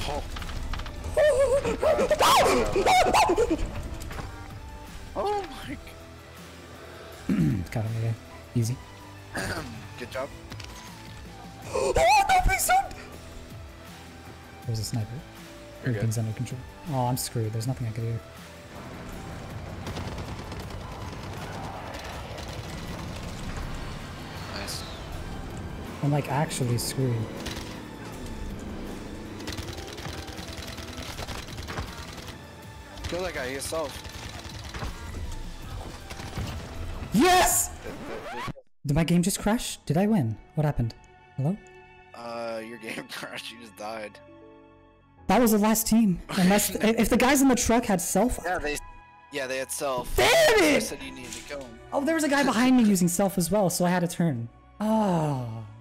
Oh. Oh my god. Got him again. Easy. Good job. Oh no, please don't! There's a sniper. Everything's under control. Oh, I'm screwed. There's nothing I can do. Nice. I'm like actually screwed. Kill that guy yourself. Yes! Did my game just crash? Did I win? What happened? Hello? Your game crashed. You just died. That was the last team. Unless if the guys in the truck had self. Yeah, they had self. Damn it! I said you needed to kill him. Oh, there was a guy behind me using self as well, so I had to turn. Oh.